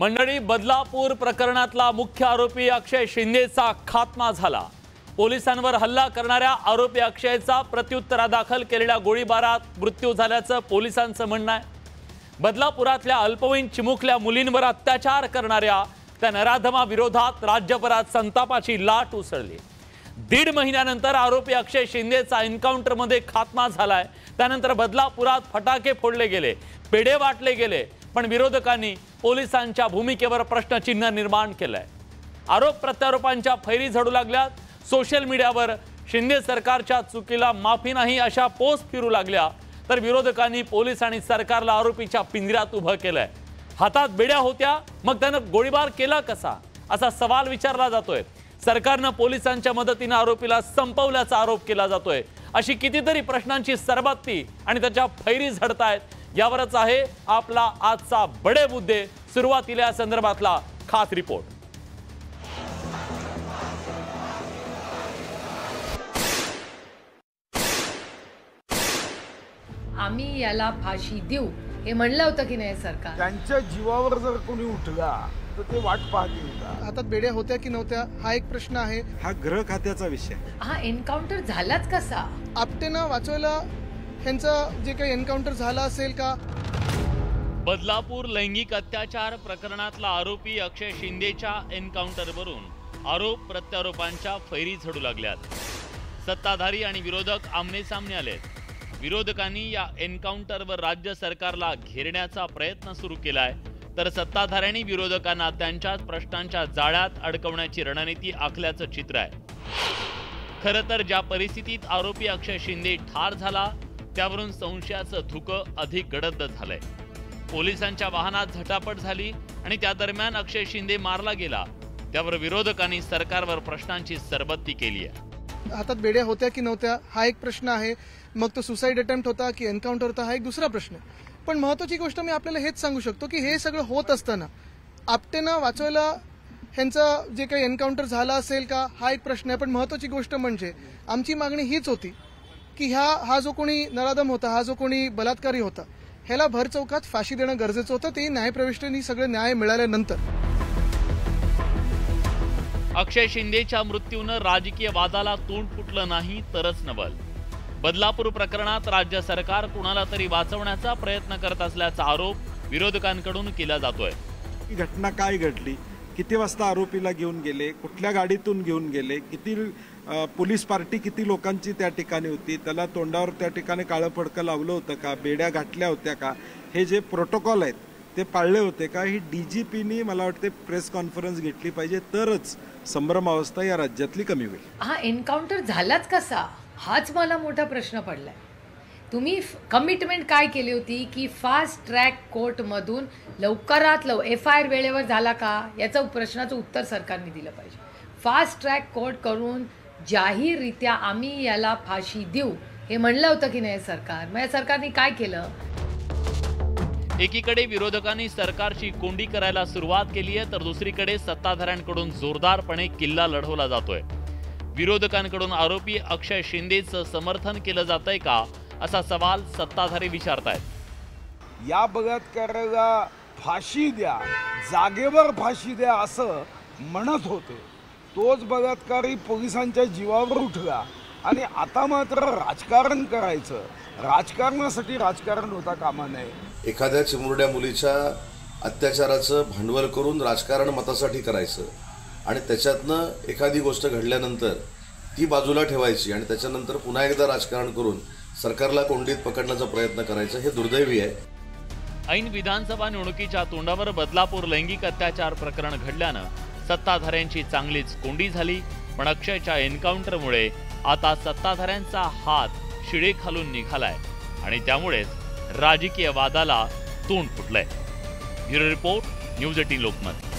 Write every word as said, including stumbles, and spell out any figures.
मंडळी, बदलापूर प्रकरणातला मुख्य आरोपी अक्षय शिंदेचा खात्मा झाला। पोलिसांवर हल्ला करणाऱ्या आरोपी अक्षयचा प्रत्युत्तरादाखल केलेल्या गोळीबारात मृत्यू झाल्याचं पोलिसांचं म्हणणं आहे। बदलापुरातल्या अल्पवयीन चिमुकल्या मुलींवर अत्याचार करणाऱ्या त्या नराधमा विरोधात राज्यभरात संतापाची लाट उसळली। दीड महिन्यानंतर आरोपी अक्षय शिंदेचा एन्काउंटर मध्ये खात्मा झालाय। त्यानंतर बदलापुरात फटाके फोडले गेले, पेढे वाटले गेले, पण विरोधकांनी पोलिसांच्या भूमिकेवर प्रश्नचिन्ह निर्माण केलंय। आरोप प्रत्यारोपांच्या फैरी झडू लागल्यात। सोशल मीडियावर शिंदे सरकारच्या चुकीला माफी नाही अशा पोस्ट फिरू लागल्या, तर विरोधकांनी पोलीस आणि सरकारला आरोपीच्या पिंजऱ्यात उभं केलंय। हातात बेड्या होत्या, मग त्यानं गोळीबार केला कसा, असा सवाल विचारला जातोय। सरकारनं पोलिसांच्या मदतीने आरोपीला संपवल्याचा आरोप केला जातोय। अशी कितीतरी प्रश्नांची सरबत्ती आणि त्याच्या फैरी झडतायत। यावरच आहे आपला आजचा बडे मुद्दे। सुरुवातीला या संदर्भातला खास रिपोर्ट। आम्ही याला फाशी देऊ हे म्हणलं होतं की नाही सरकार? त्यांच्या जीवावर जर कोणी उठला तर ते वाट पाहतील का? हातात बेड्या होत्या की नव्हत्या हा एक प्रश्न आहे। हा गृह खात्याचा विषय। हा एन्काउंटर झालाच कसा? आपटेनं वाचवायला ह्यांचं जे काही एन्काउंटर झाला असेल का? बदलापूर लैंगिक अत्याचार प्रकरणातला आरोपी अक्षय शिंदेच्या एन्काउंटरवरून आरोप प्रत्यारोपांच्या फैरी झडू लागल्यात। सत्ताधारी आणि विरोधक आमनेसामने आलेत। विरोधकांनी या एन्काउंटरवर राज्य सरकारला घेरण्याचा प्रयत्न सुरू केलाय, तर सत्ताधाऱ्यांनी विरोधकांना त्यांच्याच प्रश्नांच्या जाळ्यात अडकवण्याची रणनीती आखल्याचं चित्र आहे। खरं तर ज्या परिस्थितीत आरोपी अक्षय शिंदे ठार झाला, त्यावरून संशयाचं धुकं अधिक गडद झालंय। पोलिसांच्या वाहनात झटापट झाली आणि त्या दरम्यान अक्षय शिंदे मारला गेला। त्यावर विरोधकांनी सरकारवर प्रश्नांची सरबत्ती केली आहे। हातात बेड्या होत्या की नव्हत्या हा एक प्रश्न आहे। मग तो सुसाईड अटेम्प्ट होता की एन्काउंटर होता हा एक दुसरा प्रश्न आहे। पण महत्त्वाची गोष्ट मी आपल्याला हेच सांगू शकतो की हे सगळं होत असताना आपटेनं वाचवायला ह्यांचं जे काही एन्काउंटर झाला असेल का हा एक प्रश्न आहे। पण महत्त्वाची गोष्ट म्हणजे आमची मागणी हीच होती की ह्या हा जो कोणी नराधम होता, हा जो कोणी बलात्कारी होता, ह्याला भर चौकात फाशी देणं गरजेचं होतं। ते न्यायप्रविष्टांनी सगळे न्याय मिळाल्यानंतर। अक्षय शिंदेच्या मृत्यूनं राजकीय वादाला तोंड फुटलं नाही तरच नवल। बदलापूर प्रकरणात राज्य सरकार कुणाला तरी वाचवण्याचा प्रयत्न करत असल्याचा आरोप विरोधकांकडून केला जातोय। ही घटना काय घडली, किती वाजता आरोपीला घेऊन गेले, कुठल्या गाडीतून घेऊन गेले, किती पोलीस पार्टी किती लोकांची त्या ठिकाणी होती, त्याला तोंडावर त्या ठिकाणी काळं फडकं लावलं होतं का, बेड्या घातल्या होत्या का, हे जे प्रोटोकॉल आहेत ते पाळले होते का, ही डीजीपीनी मला वाटते प्रेस कॉन्फरन्स घेतली पाहिजे, तरच संभ्रम अवस्था या राज्यातली कमी होईल। हा एन्काउंटर झालाच कसा हाच मला मोठा प्रश्न पडलाय। तुम्ही कमिटमेंट काय केली होती की फास्ट ट्रॅक कोर्ट मधून लवकरात लव एफ आय आर वेळेवर झाला का, याचं प्रश्नाचं उत्तर सरकारने दिलं पाहिजे। फास्ट ट्रॅक कोर्ट करून जाहीररित्या आम्ही याला फाशी देऊ हे म्हणलं होतं की नाही सरकार? मग या सरकारने काय केलं? एकीकडे विरोधकांनी सरकारची कोंडी करायला सुरुवात केली आहे, तर दुसरीकडे सत्ताधाऱ्यांकडून जोरदारपणे किल्ला लढवला जातोय। विरोधकांकडून आरोपी अक्षय शिंदेचं समर्थन केलं जातंय का, असा सवाल सत्ताधारी विचारतायत। या बलात्काराला फाशी द्या, जागेवर फाशी द्या असं म्हणत होते। तोच बलात्कारी पोलिसांच्या जीवावर उठला आणि आता मात्र राजकारण करायचं, राजकारणासाठी राजकारण होता कामा नये। एखाद्या चिमुरड्या मुलीच्या अत्याचाराचं भांडवल करून राजकारण मतासाठी करायचं आणि त्याच्यातनं एखादी गोष्ट घडल्यानंतर ती बाजूला ठेवायची आणि त्याच्यानंतर पुन्हा एकदा राजकारण करून सरकारला कोंडीत पकडण्याचा प्रयत्न करायचा, हे दुर्दैवी आहे। ऐन विधानसभा निवडणुकीच्या तोंडावर बदलापूर लैंगिक अत्याचार प्रकरण घडल्यानं सत्ताधाऱ्यांची चांगलीच कोंडी झाली, पण अक्षयच्या एन्काउंटरमुळे आता सत्ताधाऱ्यांचा हात शिडे खालून निघालाय आणि त्यामुळेच राजकीय वादाला तोंड फुटलंय। Bureau report, news eighteen Lokmat.